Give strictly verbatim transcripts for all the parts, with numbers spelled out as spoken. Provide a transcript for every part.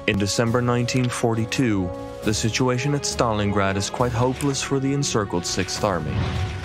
In December nineteen forty-two, the situation at Stalingrad is quite hopeless for the encircled Sixth Army.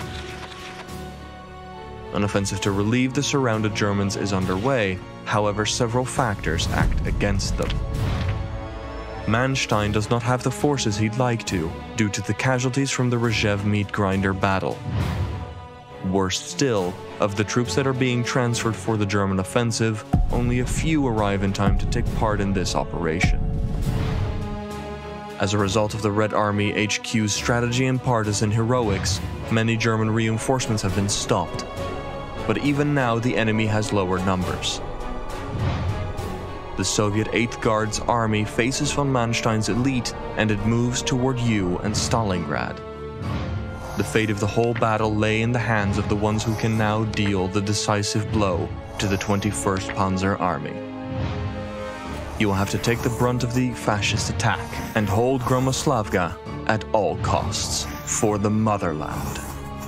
An offensive to relieve the surrounded Germans is underway, however several factors act against them. Manstein does not have the forces he'd like to, due to the casualties from the Rzhev meat grinder battle. Worse still, of the troops that are being transferred for the German offensive, only a few arrive in time to take part in this operation. As a result of the Red Army H Q's strategy and partisan heroics, many German reinforcements have been stopped. But even now the enemy has lower numbers. The Soviet eighth Guards Army faces von Manstein's elite and it moves toward U and Stalingrad. The fate of the whole battle lay in the hands of the ones who can now deal the decisive blow to the twenty-first Panzer Army. You will have to take the brunt of the fascist attack and hold Gromoslavka at all costs for the motherland.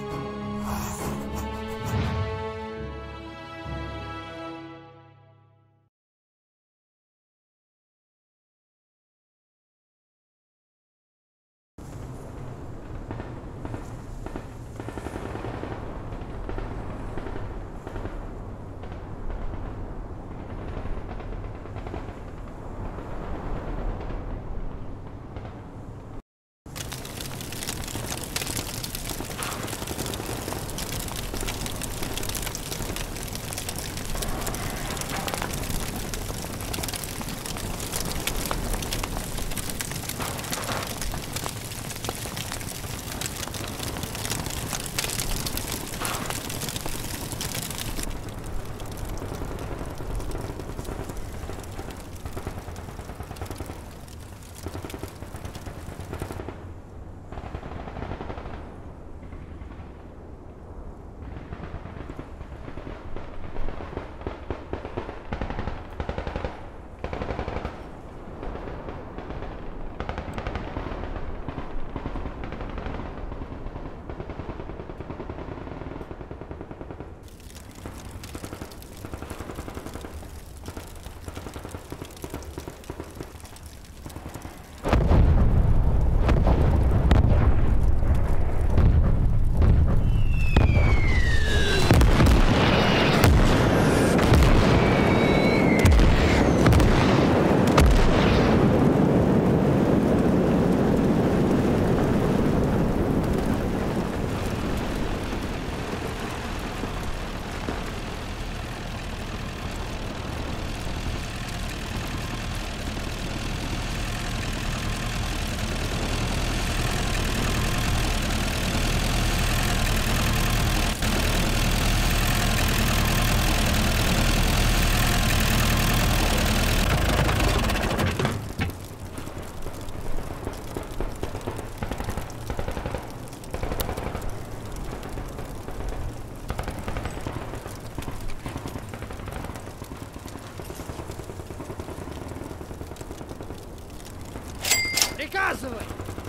Приказывай!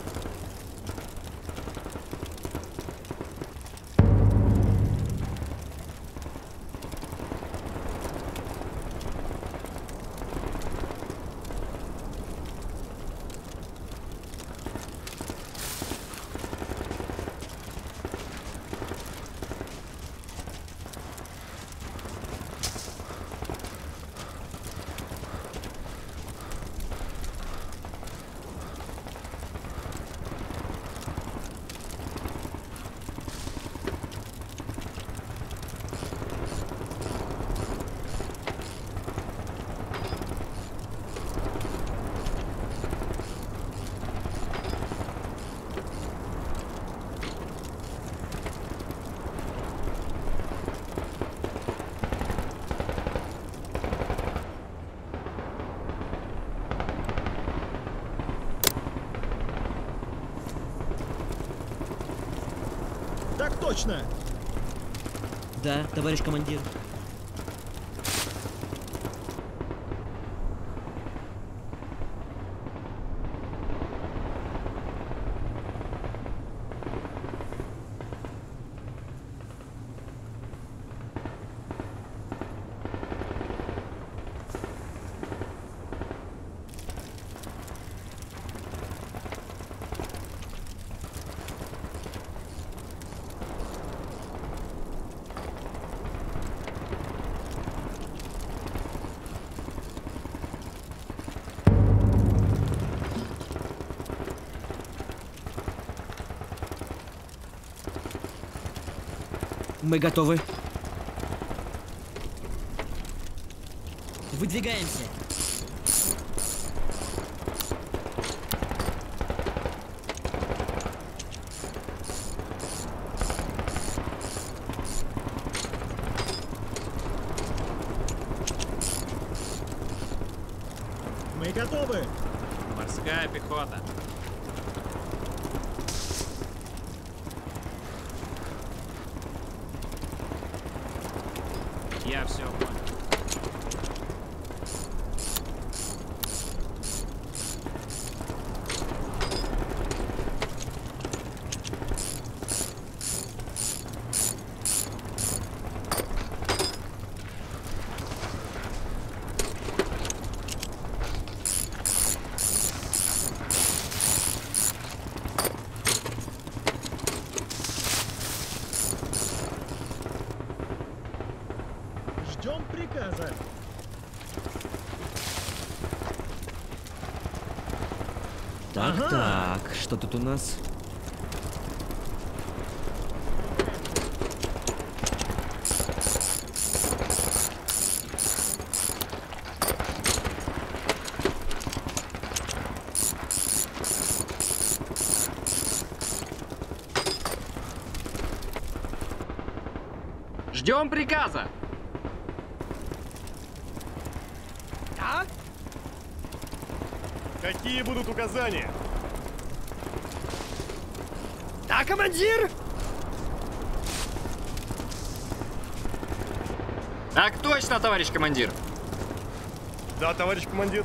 Так точно! Да, товарищ командир. Мы готовы. Выдвигаемся. Мы готовы. Морская пехота. Я все понял. Ждем приказа. Так, Ага. так, что тут у нас? Ждем приказа. Какие будут указания? Да, командир! Так точно, товарищ командир. Да, товарищ командир.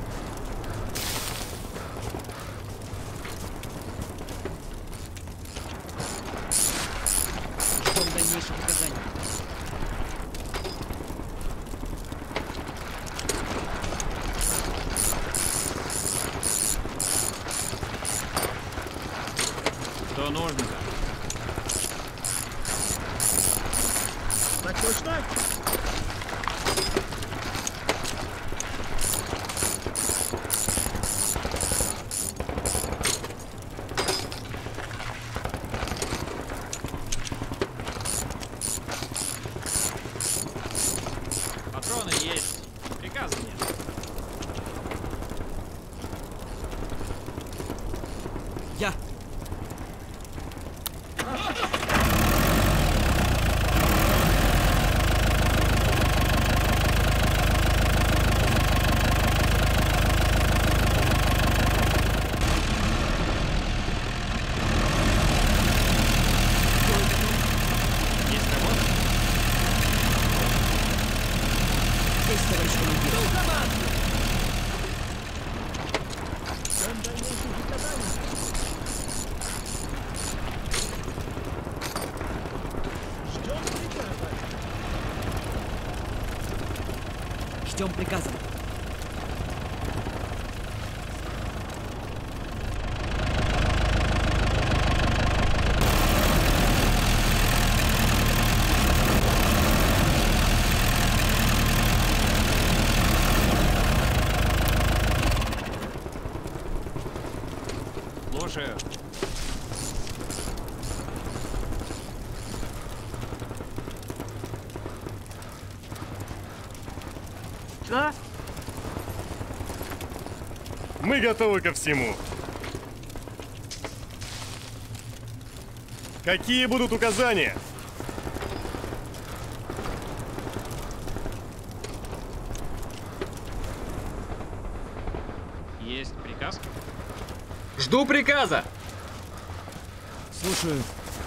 Ждем дальнейших указаний. Что нужно? Так точно? Патроны есть. Приказа нет. Я. Есть работа? Здесь, товарищ командир. Ждем дальнейших указаний. Ждем приказа. Ждем приказа. Слушаю. Что? Мы готовы ко всему. Какие будут указания? Есть приказ? Жду приказа. Слушаю.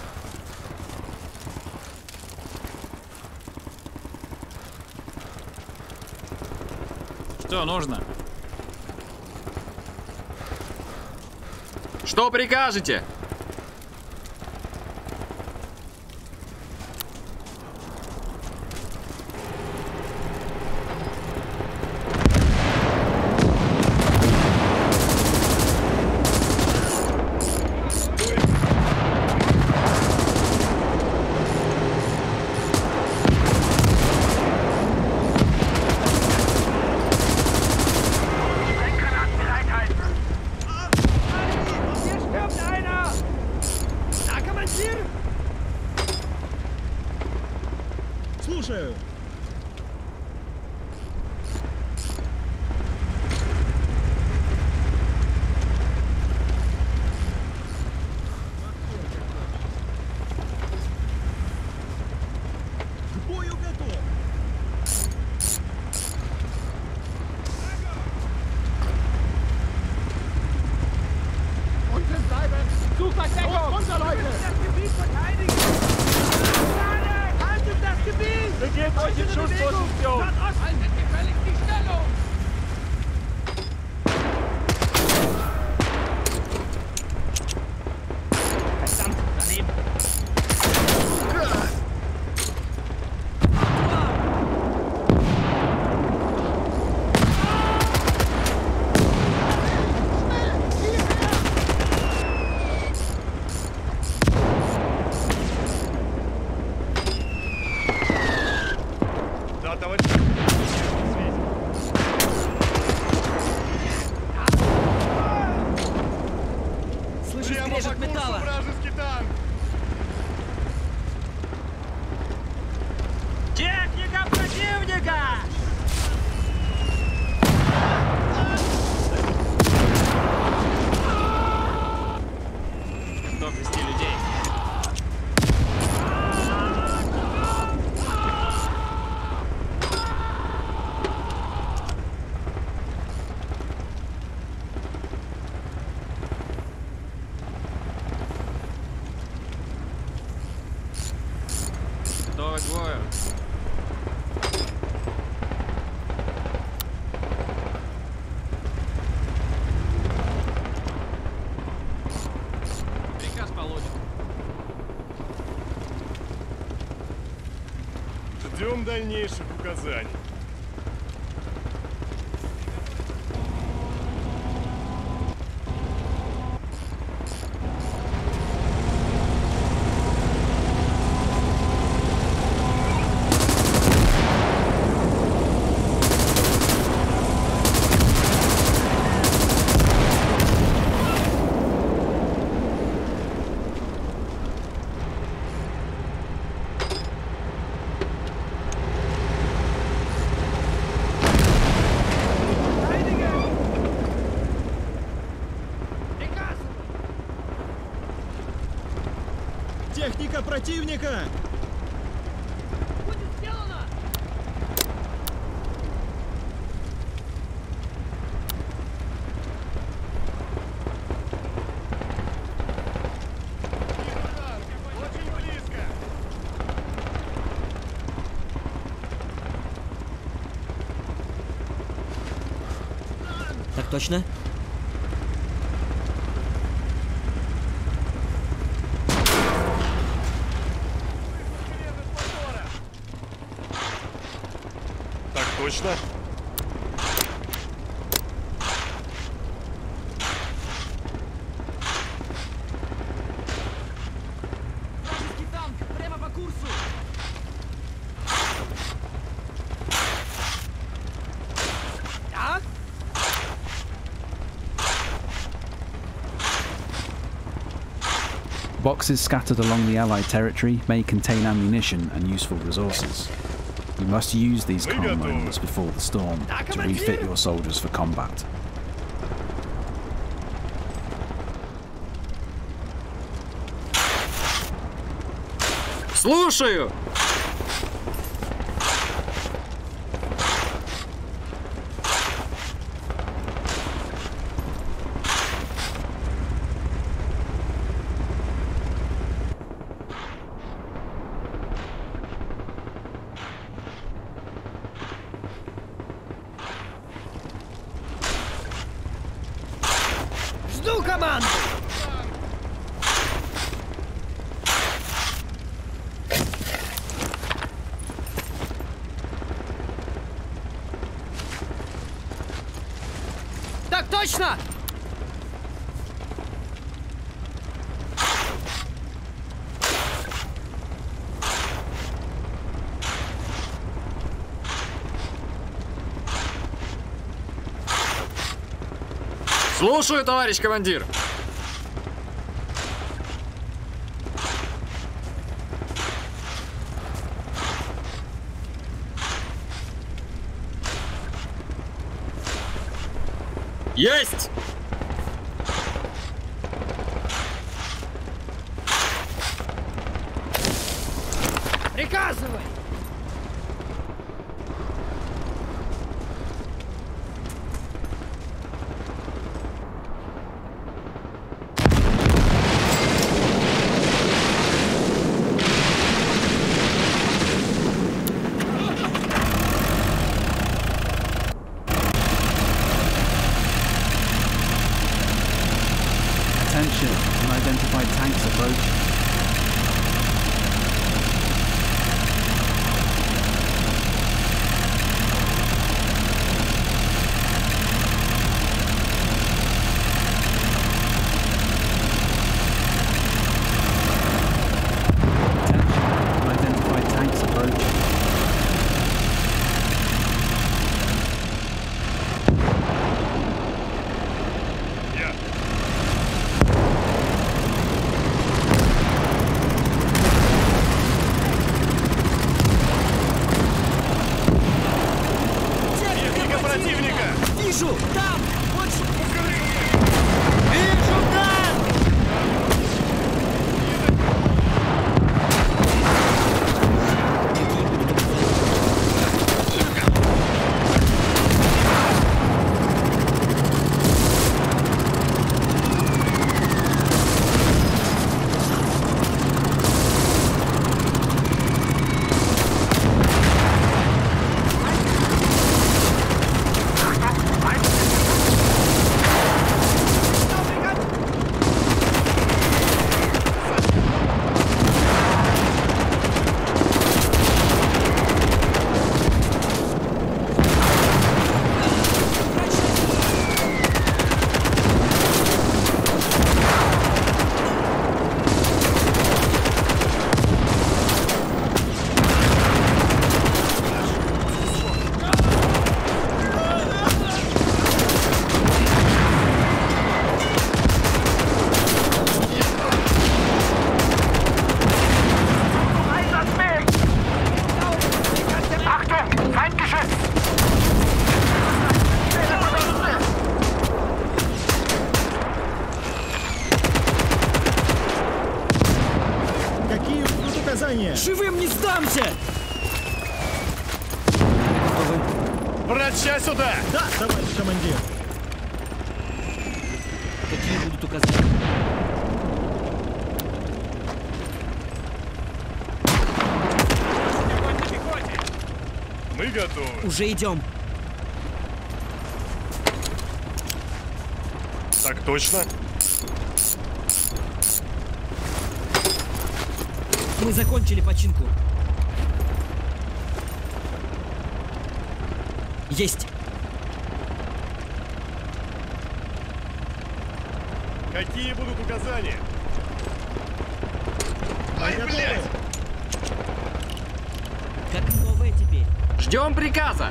Что нужно? Что прикажете? Hier stirbt einer! Да, товарищ. Слышу Прямо по скрежет курсу металла. вражеский танк. Техника противника! Что грести людей? Готовы к бою. Приказ получен. Ждем дальнейших указаний. Техника противника! Очень близко. Так точно? Так точно. Вражеский танк! Прямо по курсу! Так? Boxes scattered along the Allied territory may contain ammunition and useful resources. You must use these We calm got moments those. before the storm to refit your soldiers for combat. Слушаю! Жду команды! Так точно! Слушаю, товарищ командир! Есть! Приказывай! Attention, unidentified tanks approaching. Вижу! Там! Больше! Вижу танк! Какие будут указания? Живым не сдамся! Врача сюда! Да, товарищ командир. Какие будут указания? Мы готовы. Уже идем. Так точно? Мы закончили починку. Есть. Какие будут указания? Ай, блядь! Как новое теперь. Ждем приказа.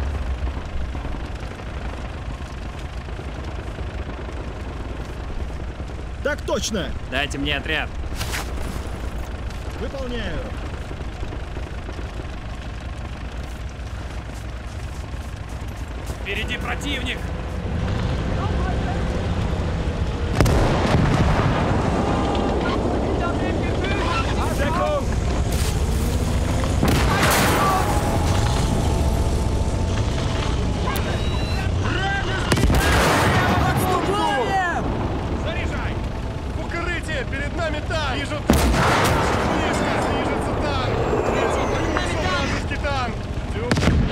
Так точно! Дайте мне отряд. Выполняю. Впереди противник. Заряжай! Укрытие! Перед нами танк! Вижу танк! Близко! Движется танк! Вижу вражеский танк! Тю-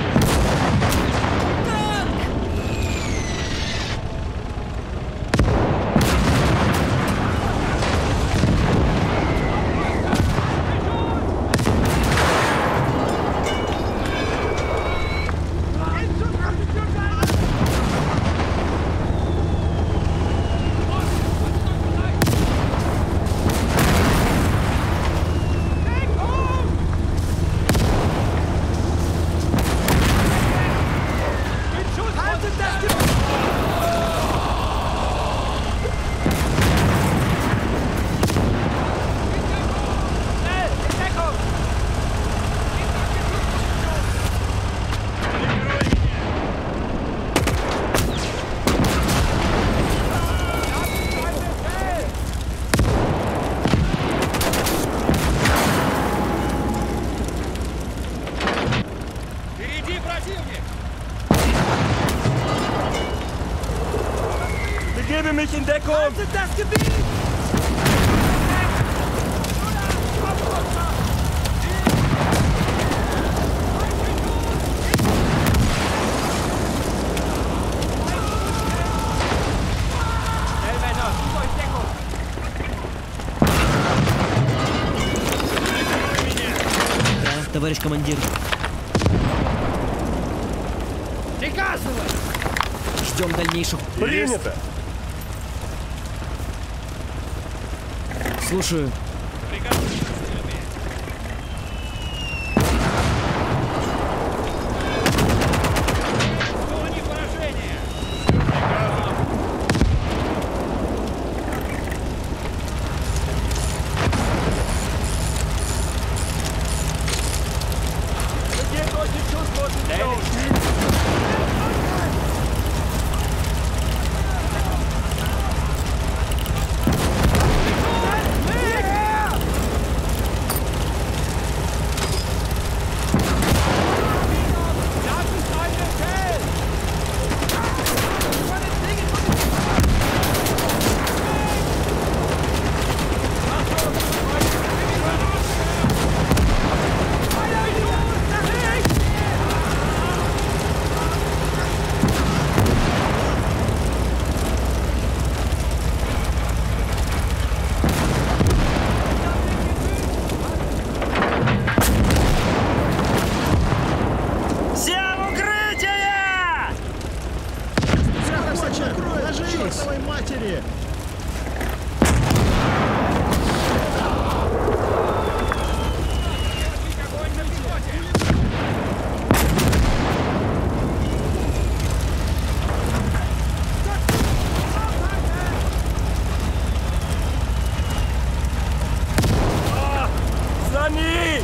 Впереди противник. Begebe mich in Deckung! Das Gebiet! товарищ командир. Приказывай! Ждем дальнейших. Принято! Слушаю. Чертовой матери! Сами!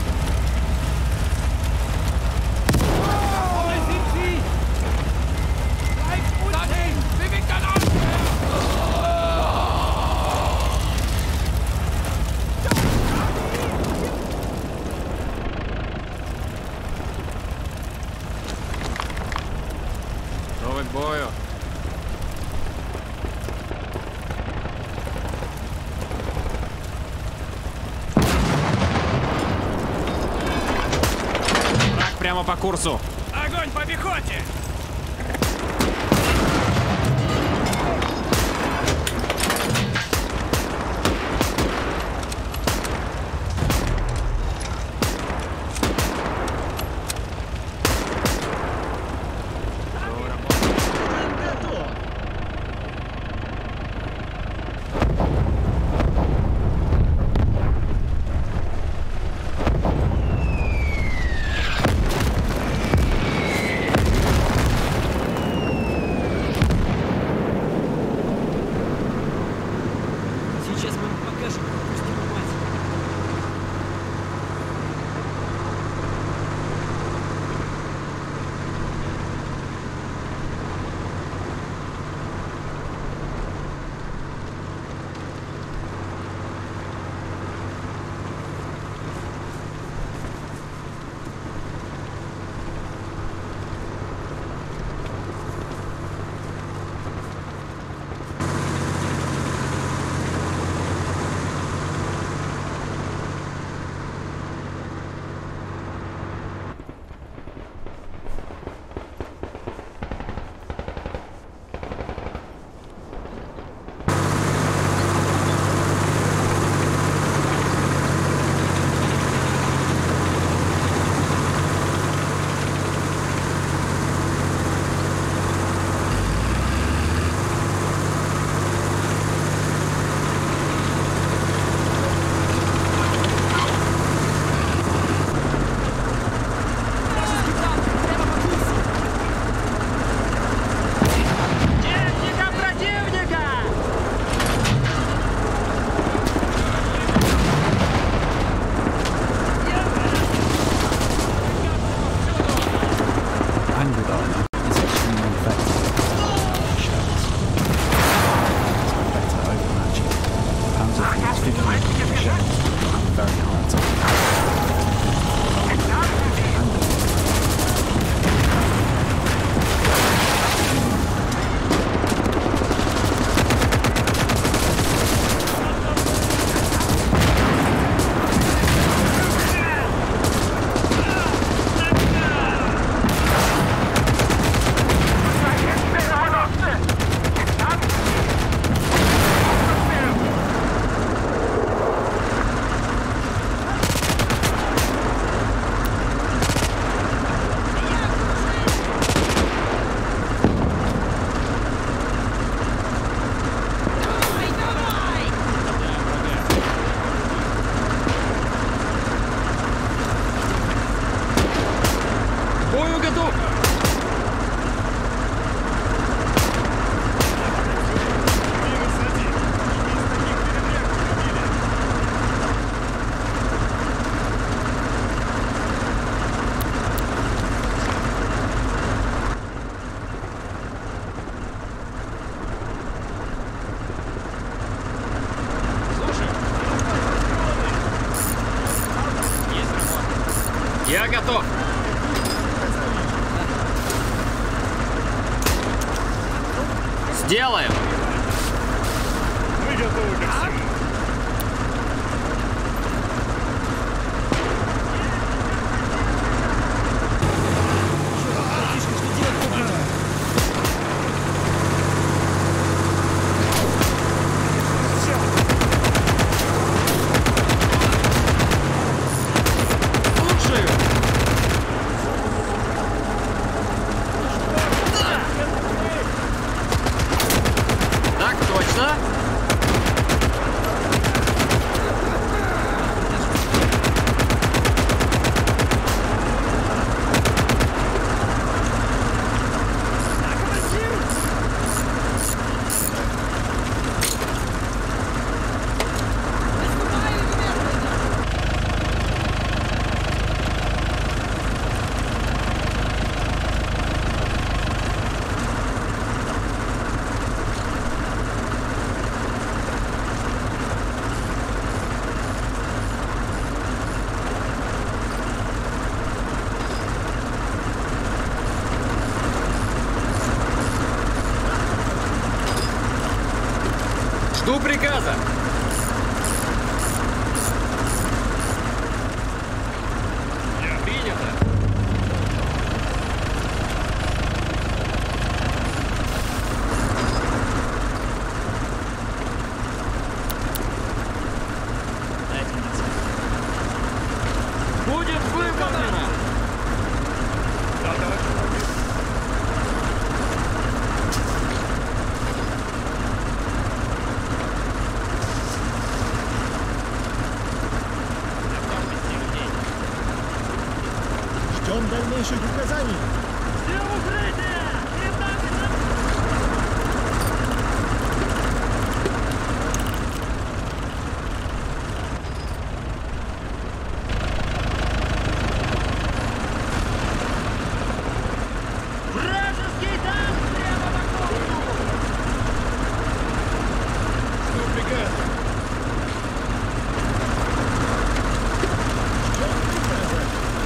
Готовы к бою. Враг прямо по курсу. Огонь по пехоте! Сейчас мы им покажем, как пустим мать. Техника противника! Angled armour is extremely effective against shells. It's better overmatching. Panzerfield's fifty millimeter shells are very hard to посту! Минус один. Из таких передряг победили. Слушай. Есть работа. Я готов. Сделаем. Мы готовы ко всему. Слушаю. Так точно. Жду приказа. Принято. Будет выполнено. Да, товарищ командир. Ждем дальнейших указаний. Вражеский танк прямо по курсу. Жду приказа. Ждем приказа.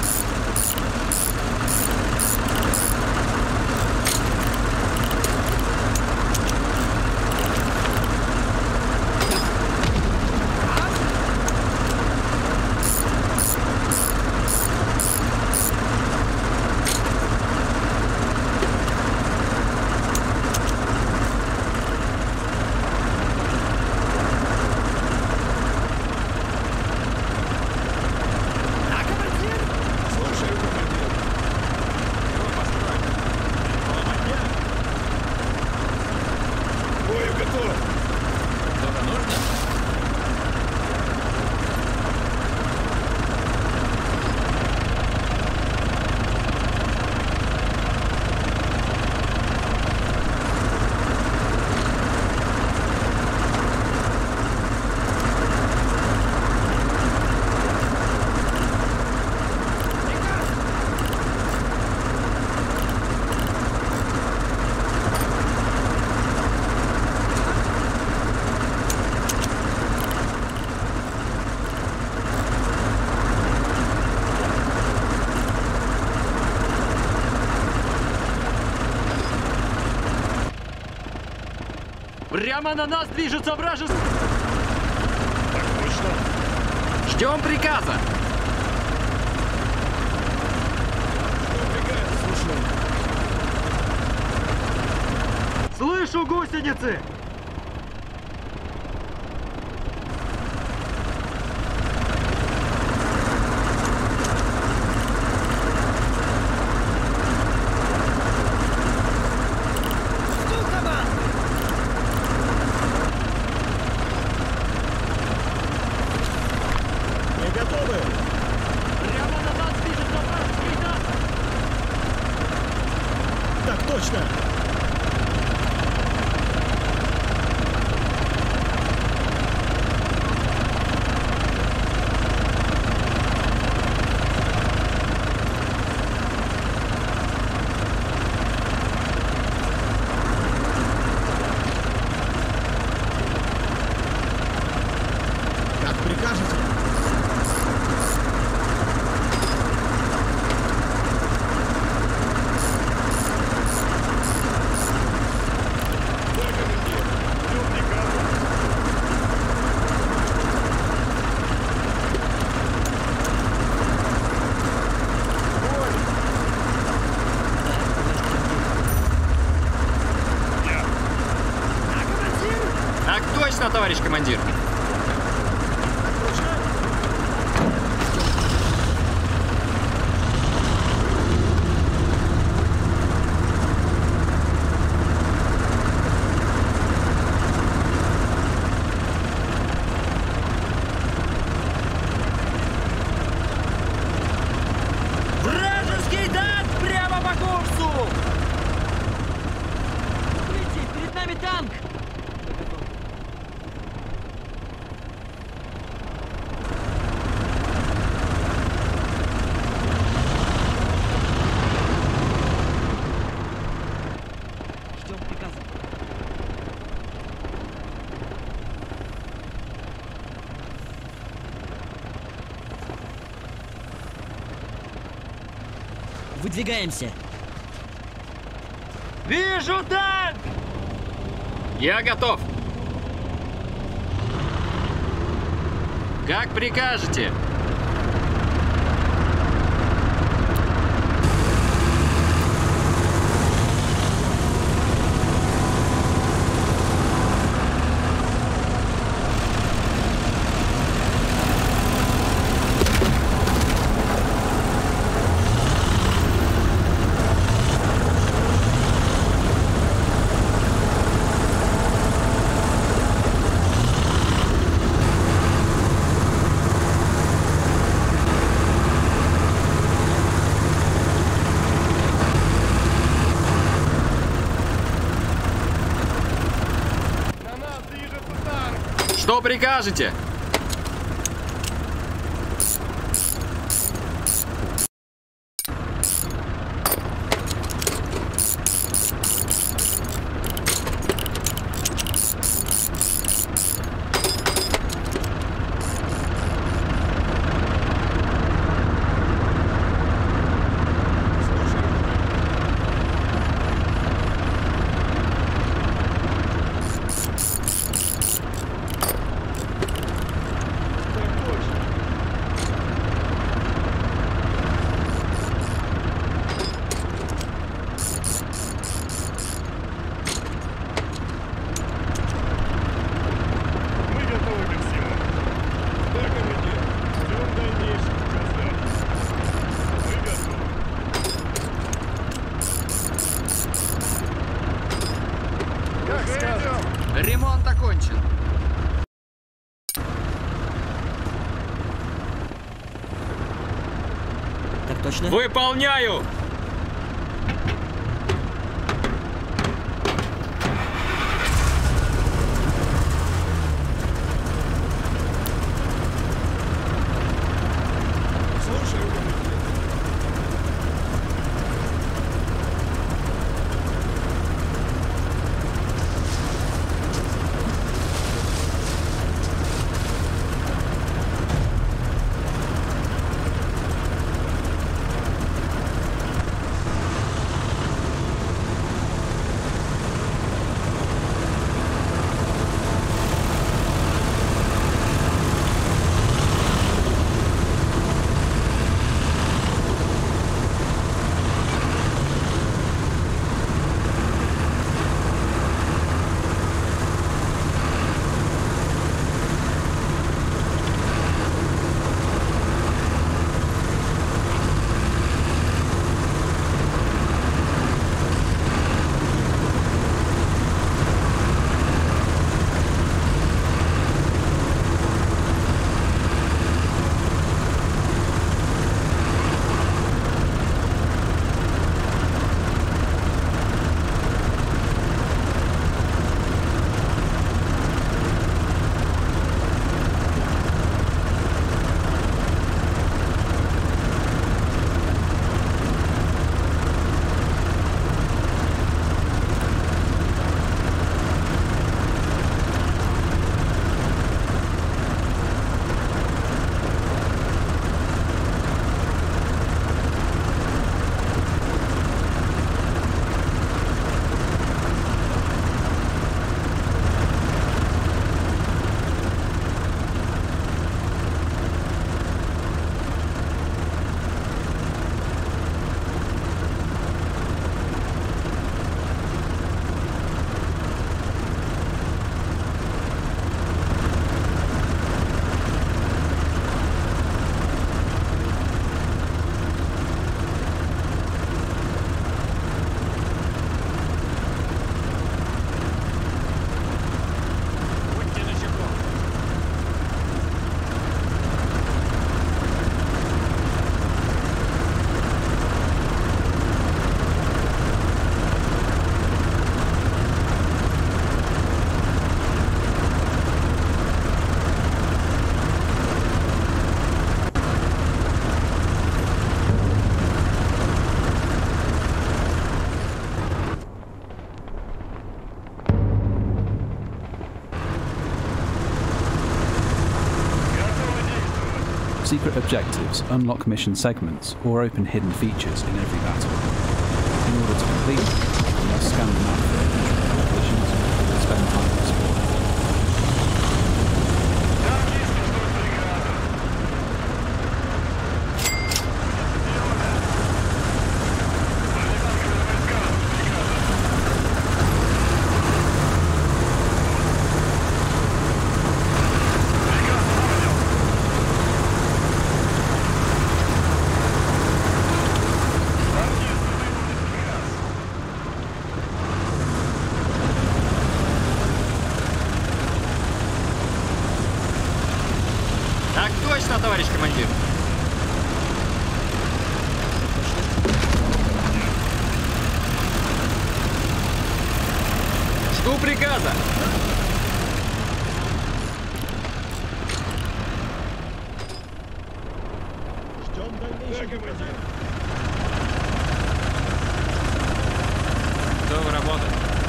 Слушаю, командир. К бою готов. Что-то нужно? Прямо на нас движется вражеский. Так точно. Ждем приказа. Жду приказа. Слушаю. Слышу гусеницы. Мы готовы. Прямо на нас движется вражеский танк. Так точно! Как прикажете? Так точно, товарищ командир. Вражеский танк прямо по курсу! Укрытие, перед нами танк! Ждем приказа. Выдвигаемся. Вижу танк! Я готов. Как прикажете. На нас движется танк! Что прикажете? Мы готовы ко всему. Да, командир. Ждем дальнейших указаний. Мы готовы. Как скажете. Ремонт окончен. Так точно? Выполняю! Слушаю, командир. Secret objectives unlock mission segments or open hidden features in every battle. In order to complete them, you must scan the map for entrance locations and spend time exploring. Так точно, товарищ командир. Жду приказа. Ждем дальнейших командир. Готовы работать.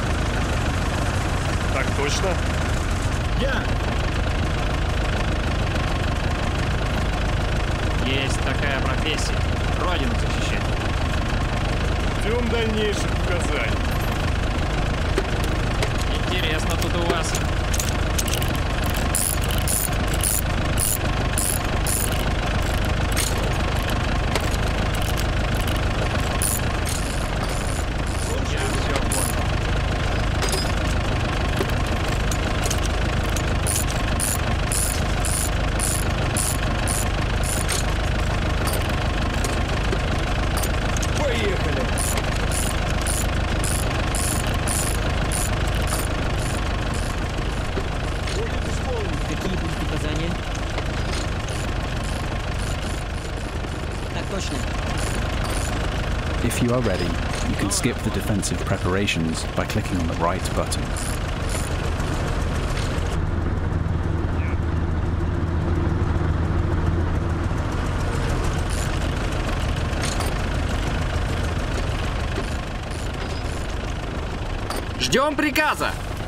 Так точно? Я! Есть такая профессия. Родину защищать. Ждем дальнейших указаний. Интересно тут у вас. Я все понял. Поехали! Будет исполнен. Какие будут указания? Так точно. If you are ready, you can skip the defensive preparations by clicking on the right button. Ждем приказа.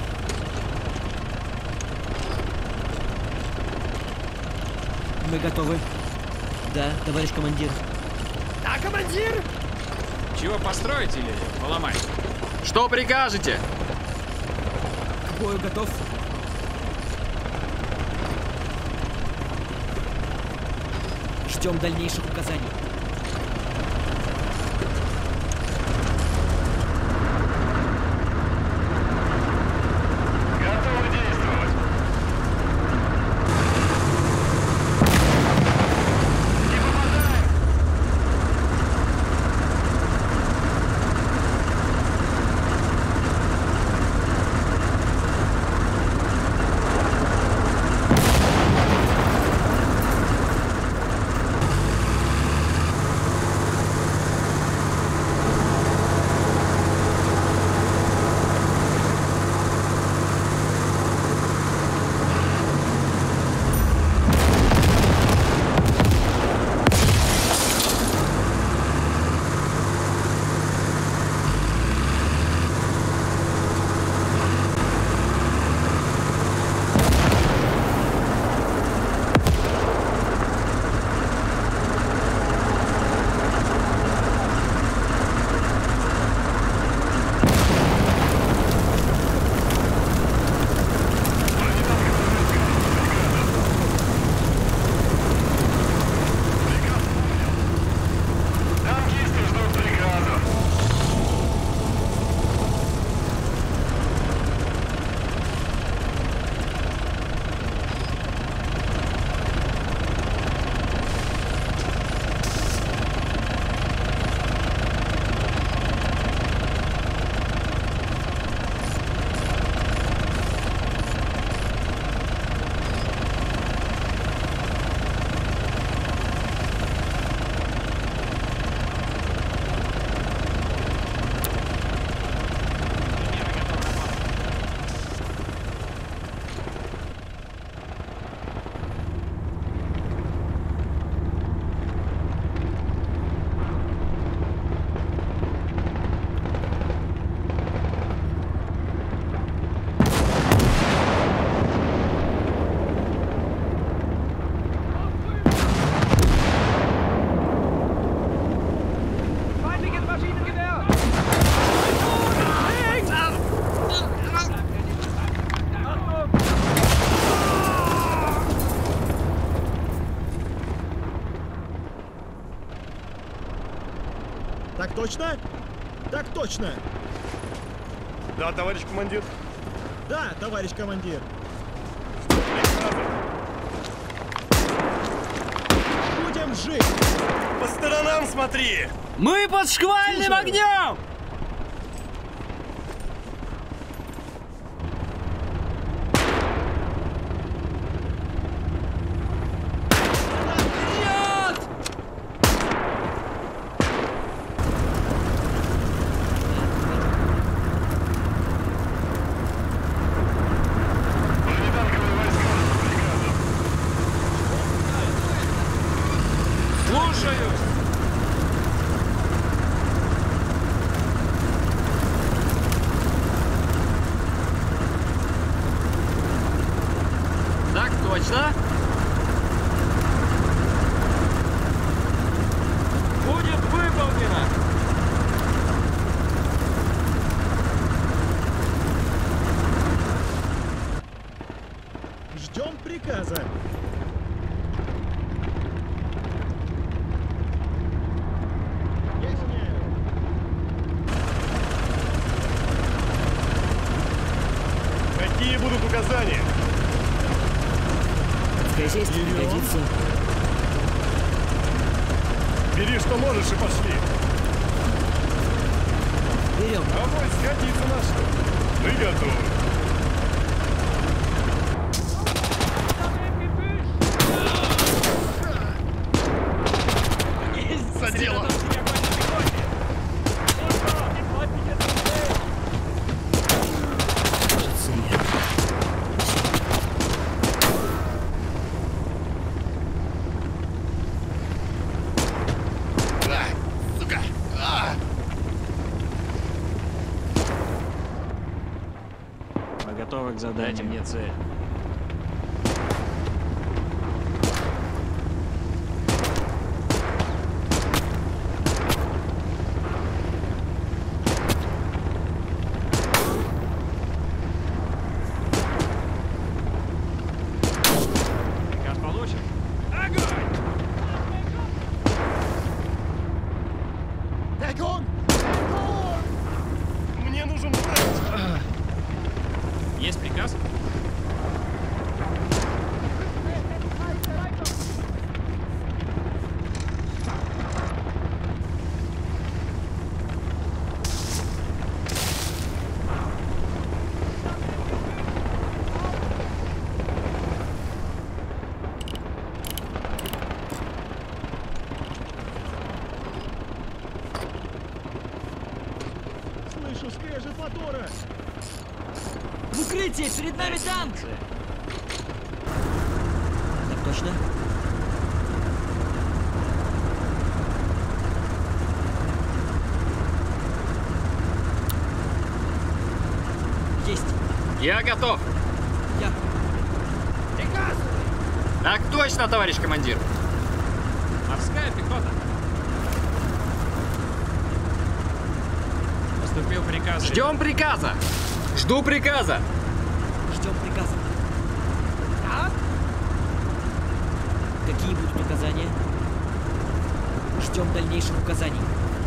Мы готовы. Да, товарищ командир. Да, командир. Чего построить или поломать? Что прикажете? К бою готов. Ждем дальнейших указаний. Готовы действовать. Не попадаем. точно? Так точно. Да, товарищ командир. Да, товарищ командир. Будем жить. По сторонам смотри! Мы под шквальным Слушаю. огнем! Слушаюсь! Так точно. Будет выполнено. Ждем приказа. Ясняю. Какие будут указания? В хозяйстве пригодится. Бери, что можешь, и пошли. Берем. Авось сходится на что. Мы готовы. За дело! Кажется, я. А, сука! А! Мы готовы к заданию. Дайте мне цель. Приказ получен. Огонь! Дагон! Мне нужен врач! Есть приказ? Слышу скрежет мотора. В укрытие! Перед нами танк! Цель. Так точно. Есть. Я готов. Я. Так точно, товарищ командир. Морская пехота. Поступил приказ. Ждем приказа! Жду приказа! Ждем приказа. Так? Какие будут указания? Ждем дальнейших указаний.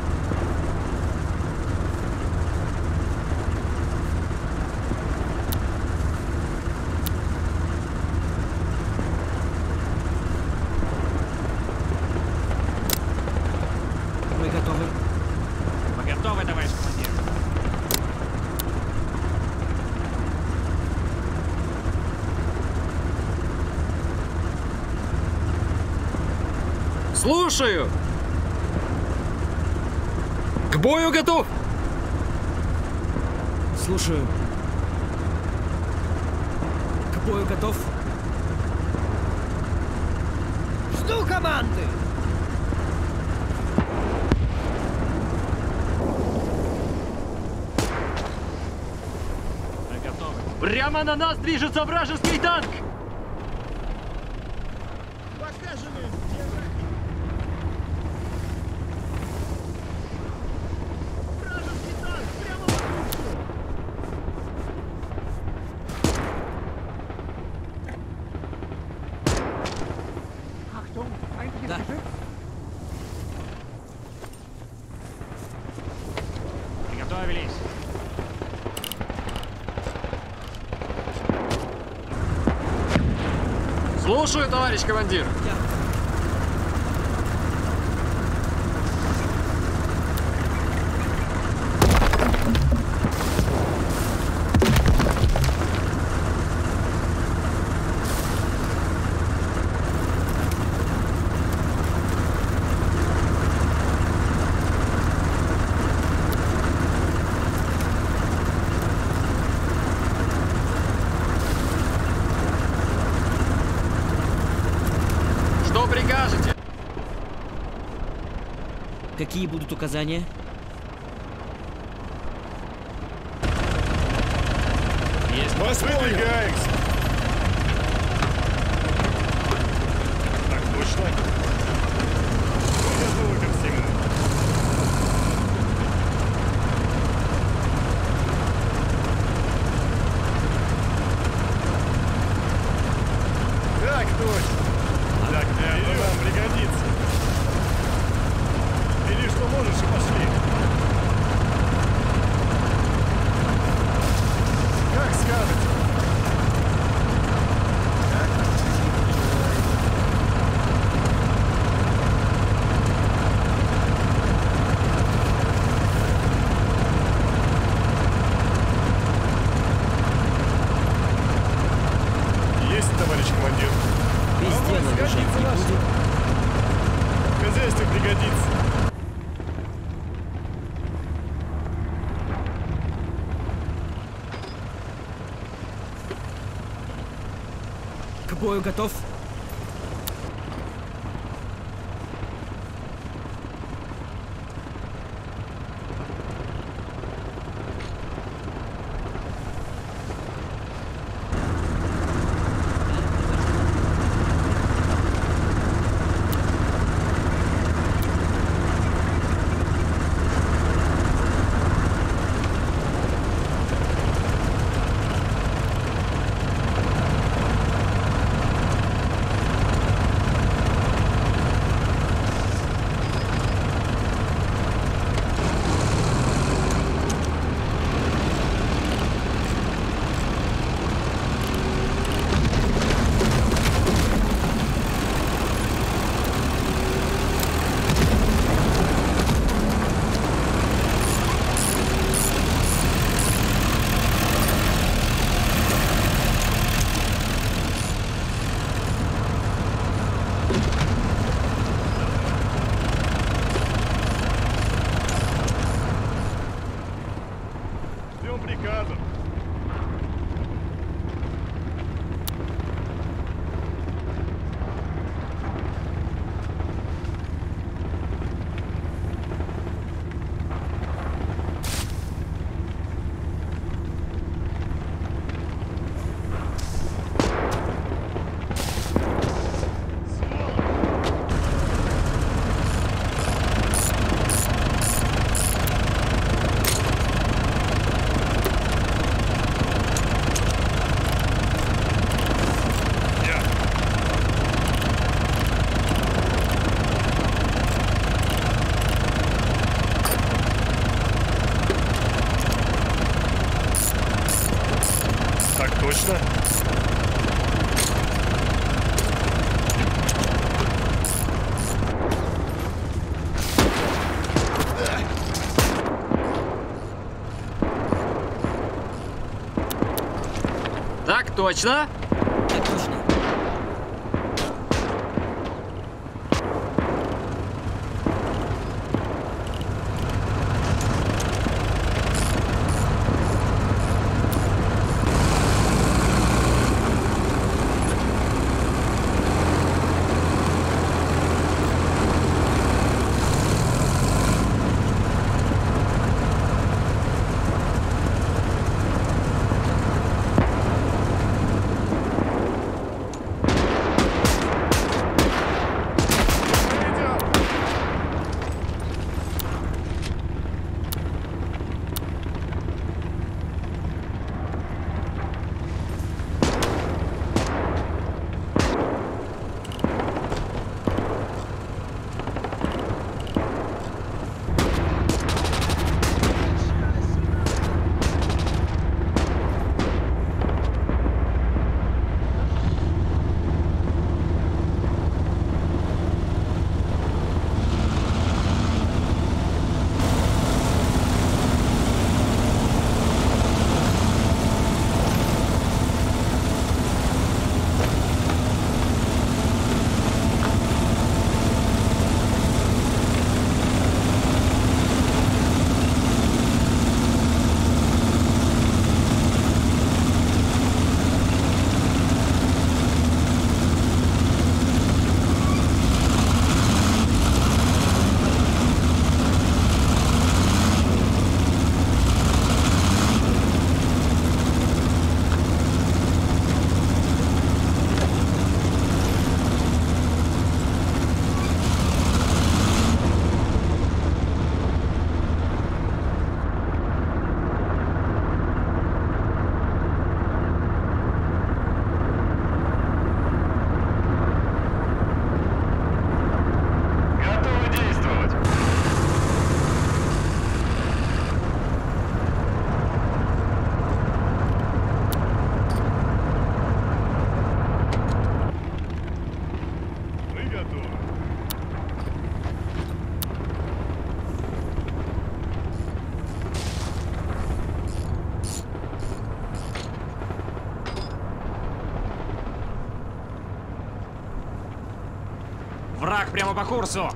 Мы готовы. Мы готовы, товарищ командир. Слушаю! К бою готов! Слушаю. К бою готов. Жду команды! Мы готовы. Прямо на нас движется вражеский танк! Покажем им, где враги. Вражеский танк прямо в окружку. Да. Приготовились. Слушаю, товарищ командир. Что прикажете? Какие будут указания? Вас выдвигаемся. Так точно. Готовы ко всему. Так точно. Так, это нам пригодится. Бери, что можешь, и пошли. Как скажете. Есть, товарищ командир. Без А вот дела лежать сгодится не наш. будет. В хозяйстве пригодится. К бою готов. Ждем приказов. Я. Так точно. Так точно. Так точно. Враг прямо по курсу.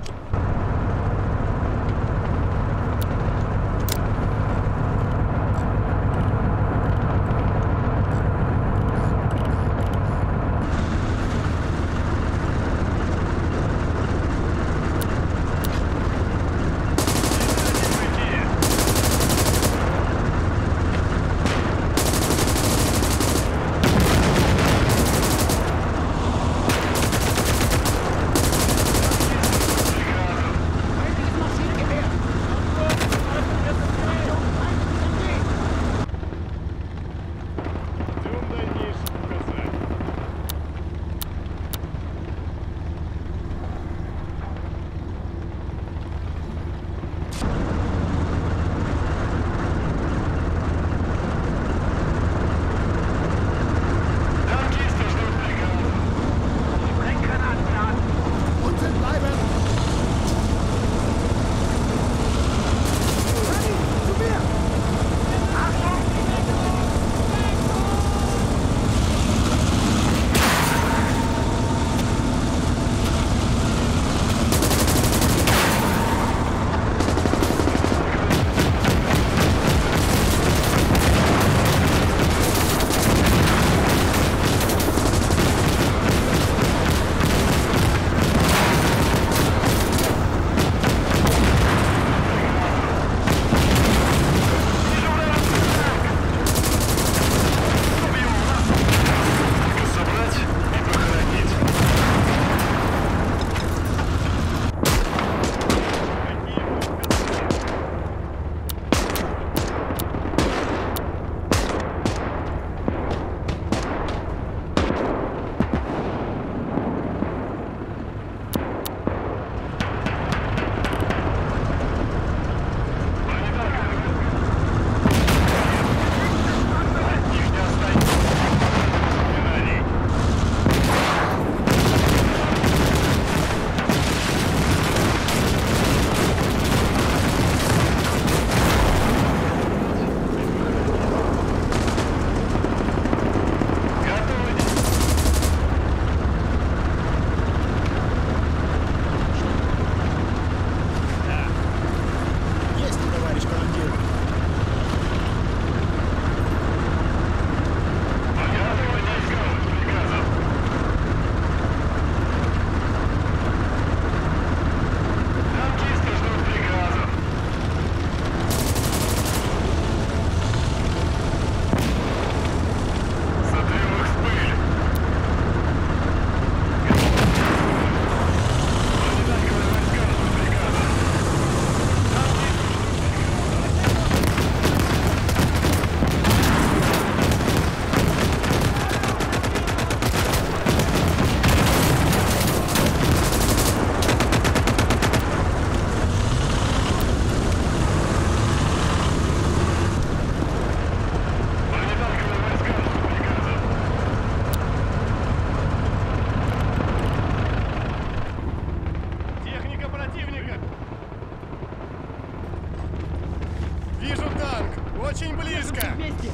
Очень близко! Вместе!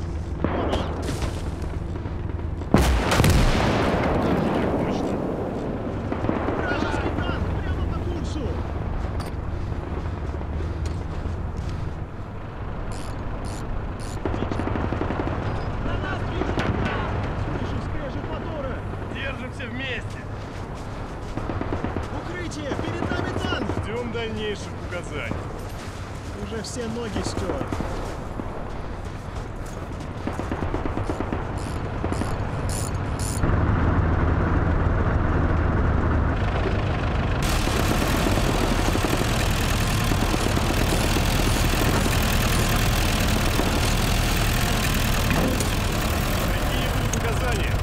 Вражеский танк прямо по курсу! На нас вижу! Слышу скрежет мотора! Держимся вместе! Укрытие! Перед нами танк! Ждем дальнейших указаний. Уже все ноги стер. Какие будут указания?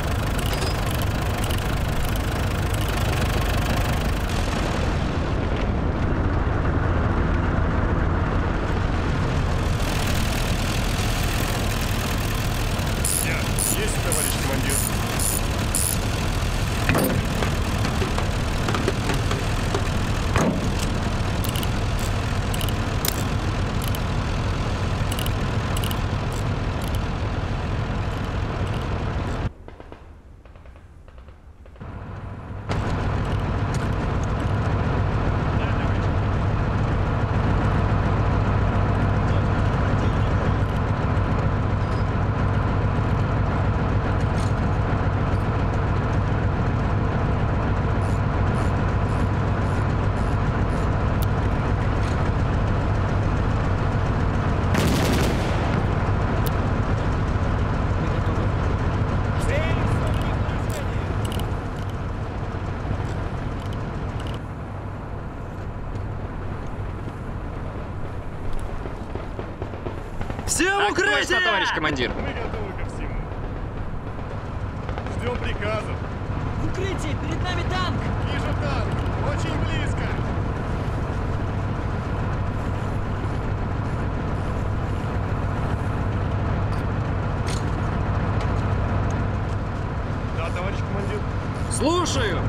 Все в Так точно, укрытие! товарищ командир. Мы готовы ко всему. Ждем приказов. В укрытие! Перед нами танк! Вижу танк. Очень близко. Да, товарищ командир. Слушаю.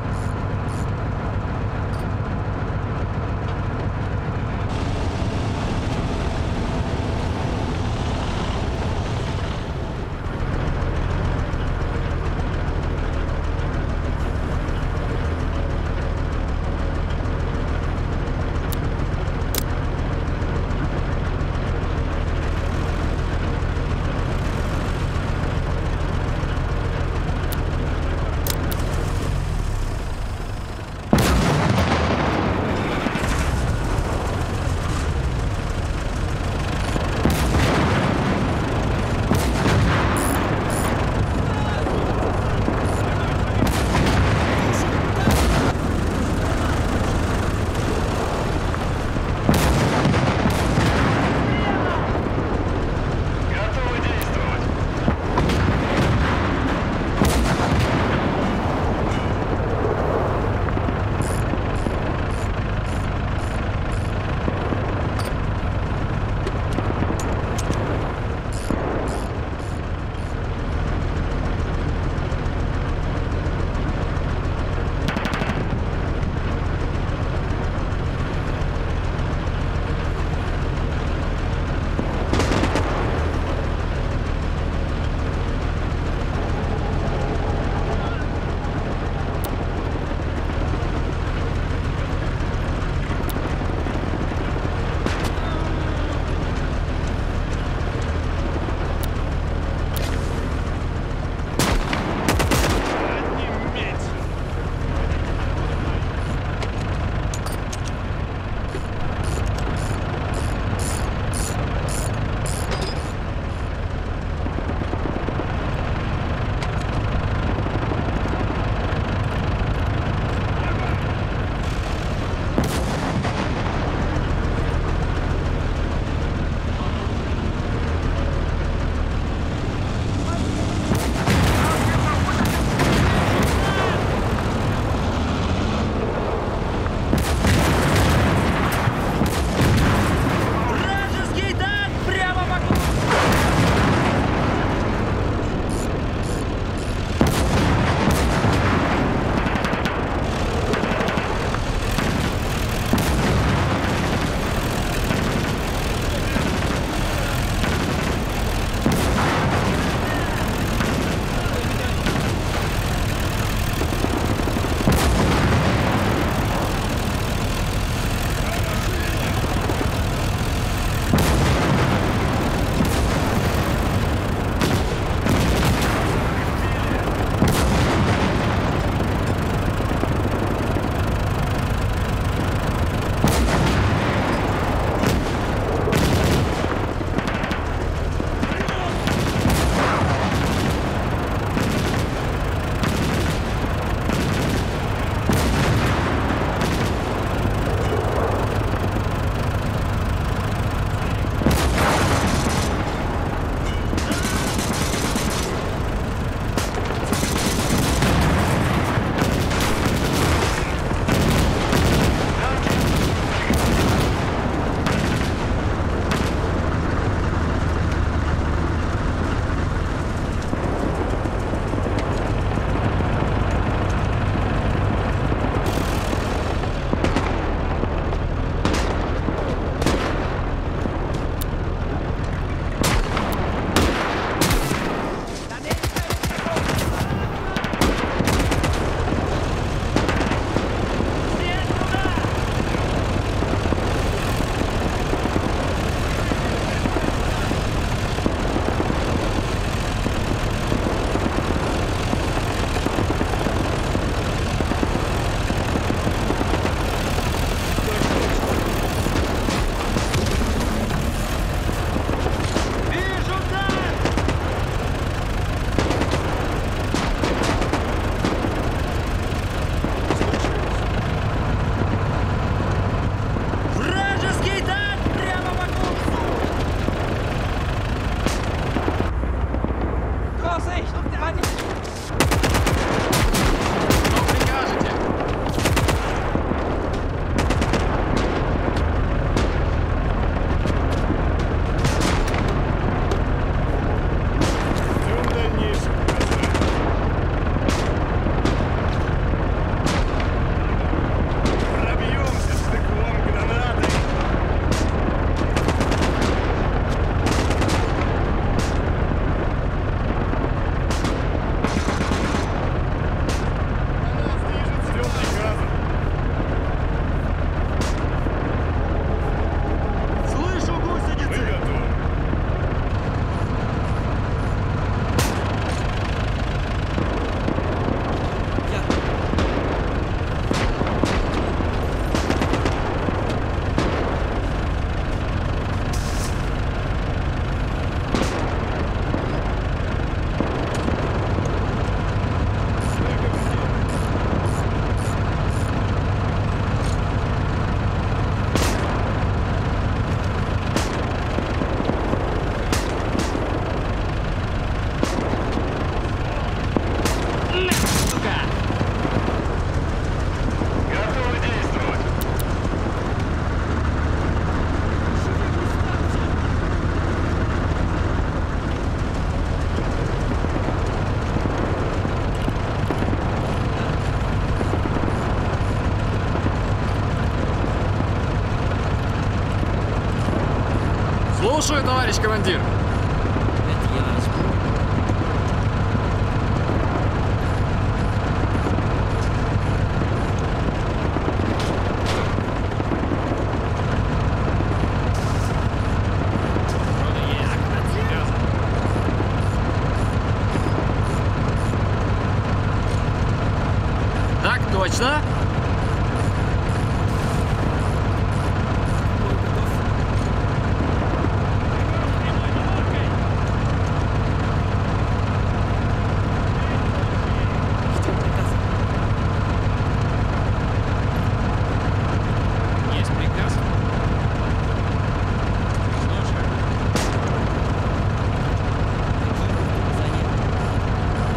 Слушаю, товарищ командир. Это я возьму. Так точно. Ждем приказа. Есть приказ. Слушаю. Какие будут указания?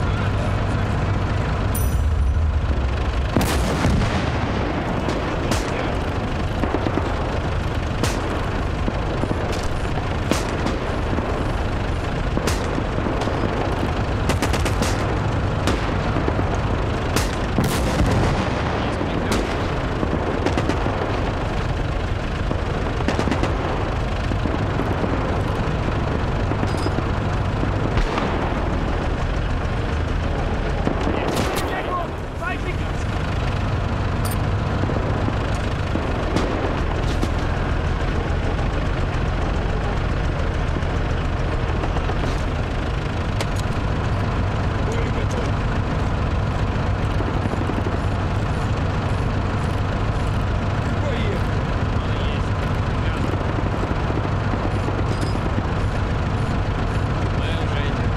Есть приказ. Мы уже идем.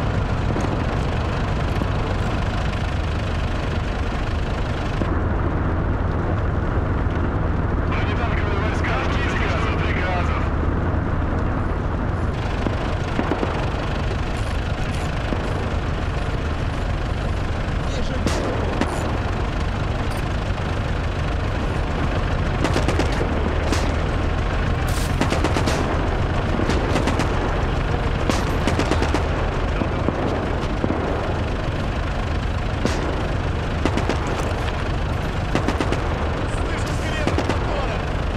Бронетанковые войска ждут приказов. Ниже. Слышу скрежет мотора.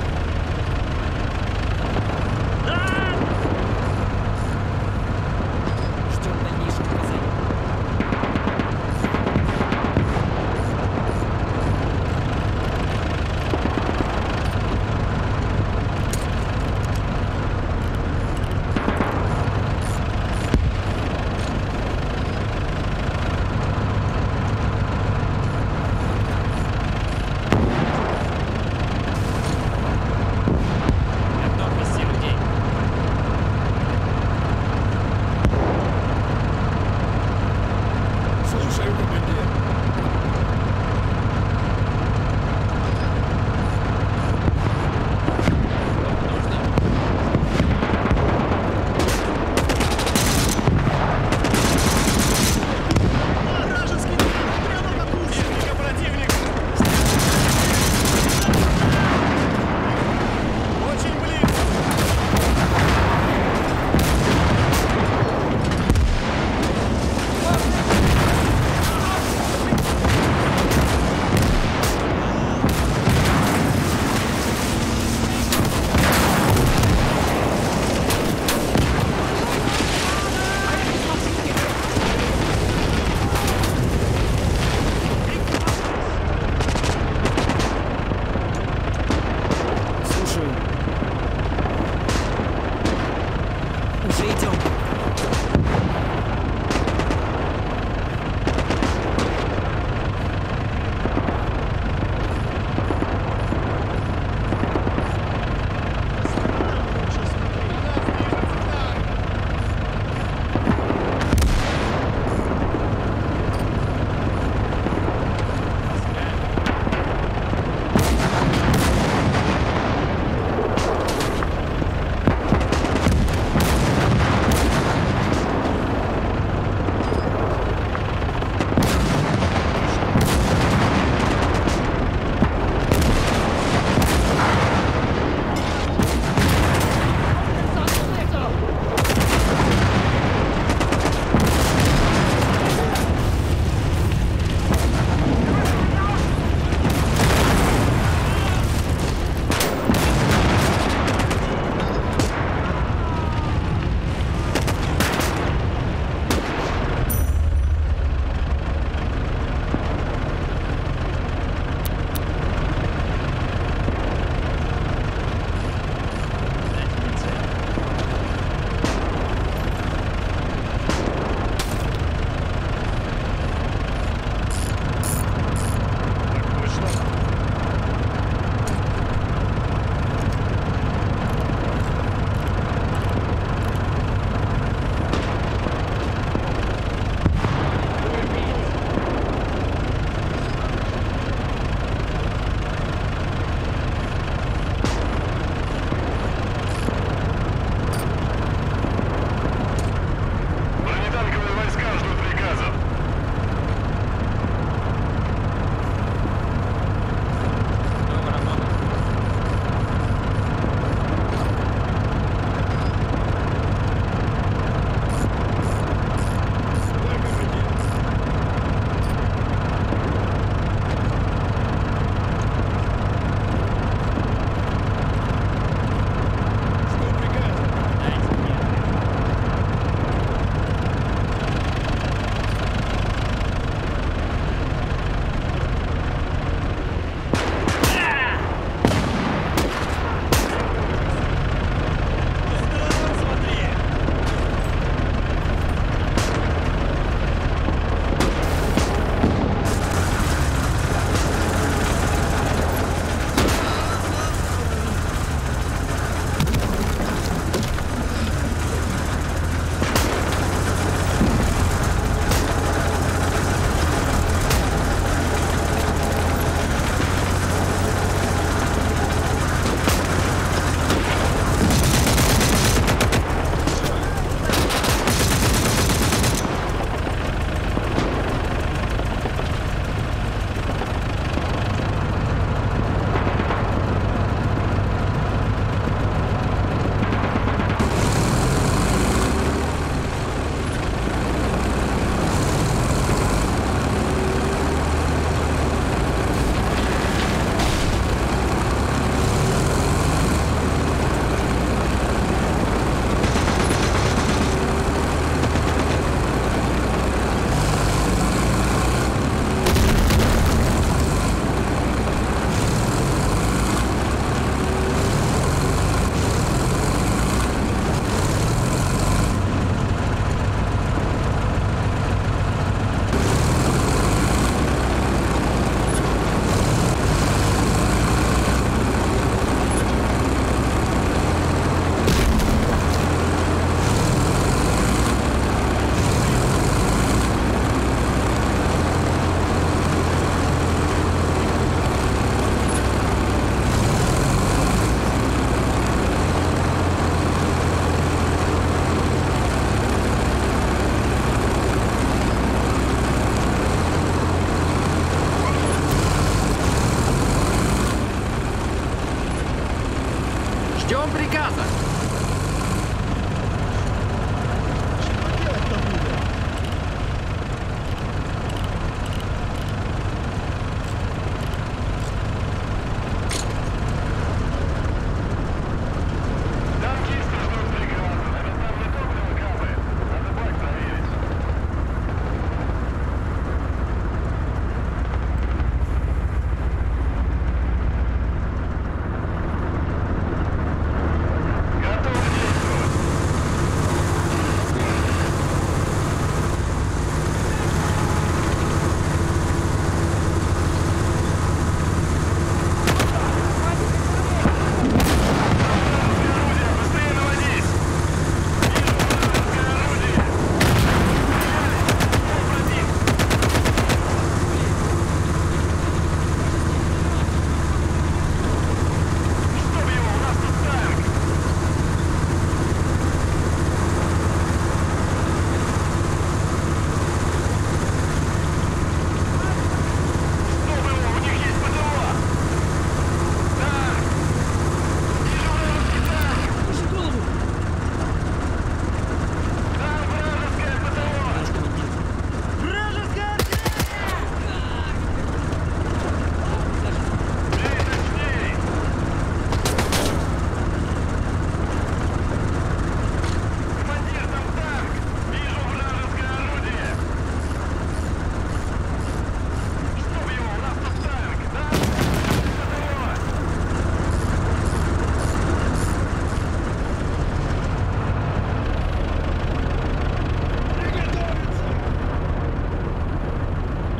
Ждем дальнейших указаний. Готов вести людей. Слушаю, командир. Нужно. Вражеский танк прямо на курсе. Техника противника. Очень близко. Слушаю. Уже идем. Лучше смотри.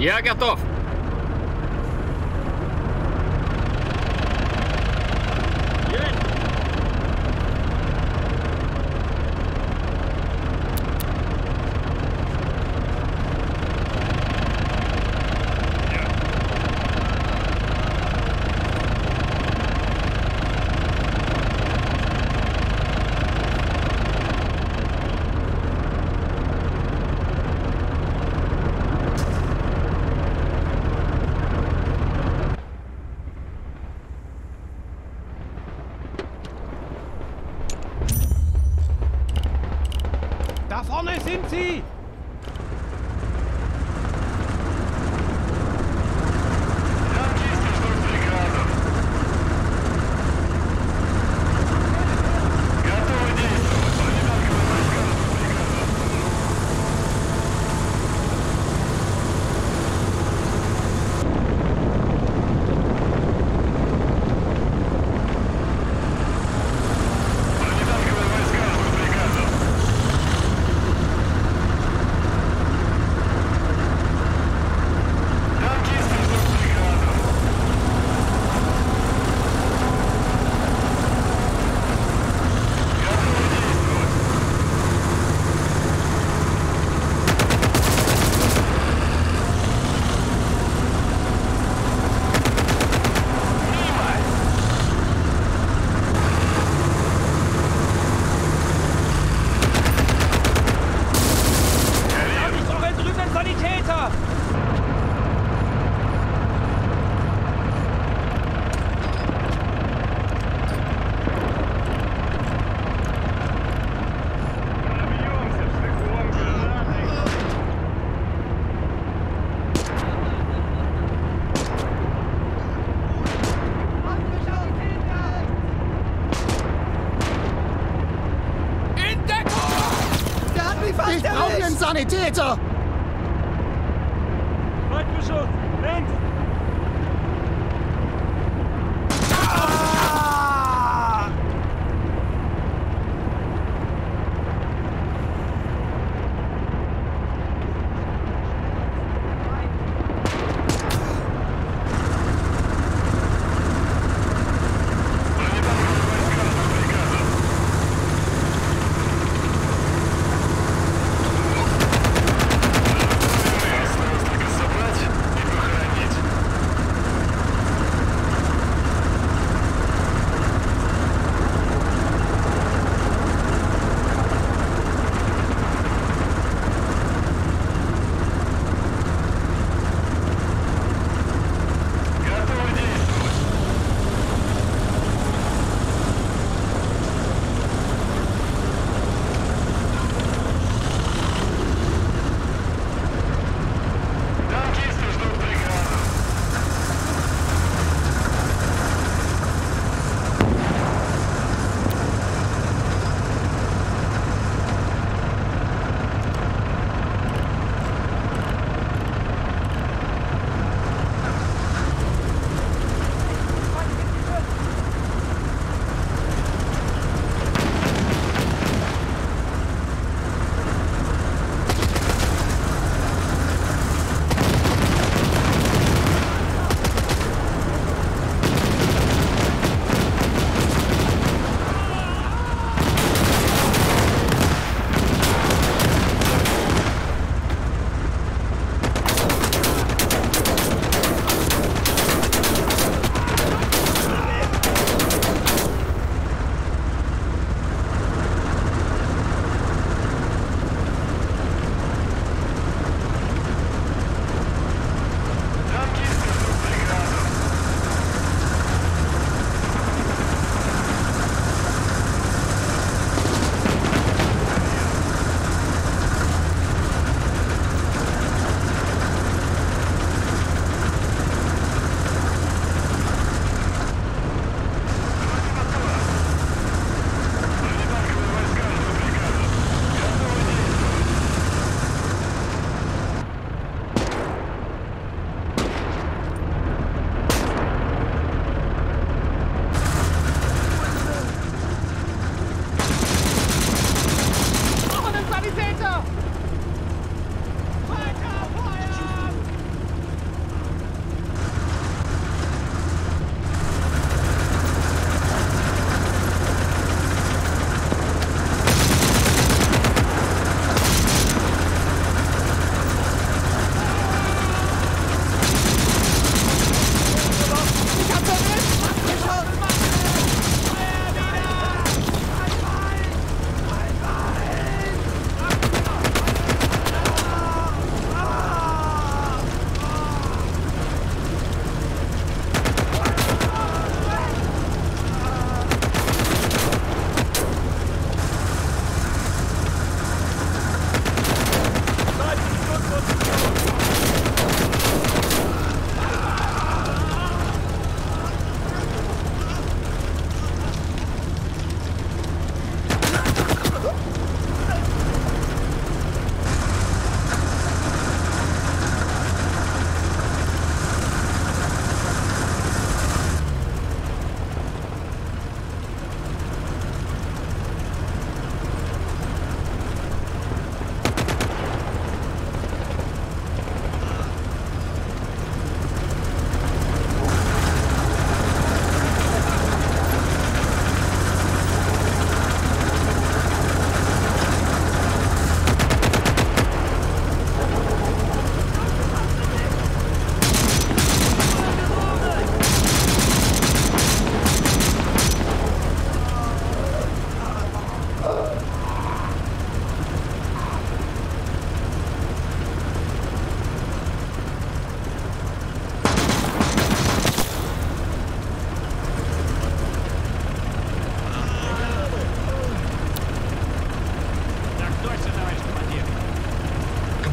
Я готов. Da vorne sind sie! Ich brauche einen Sanitäter! Leutbeschuss! Links! Осталось только собрать и похоронить.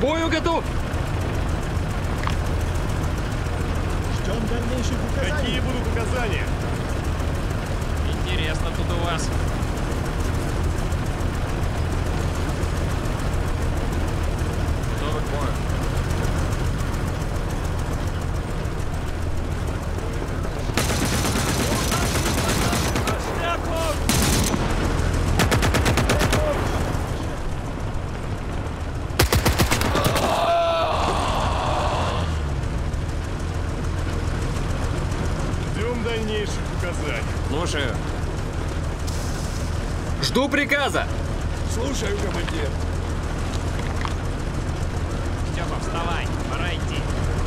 бою готов! Ждем дальнейших указаний. Какие будут указания? Интересно тут у вас. Готовы к бою. Ждем дальнейших указаний. Слушаю. Жду приказа! Слушаю, командир. Степа, вставай. Пора идти.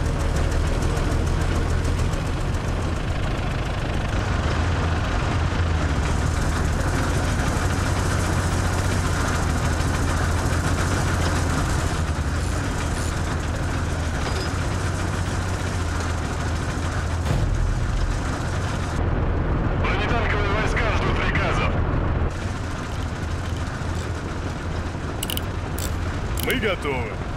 Бронетанковые войска ждут приказов. Мы готовы.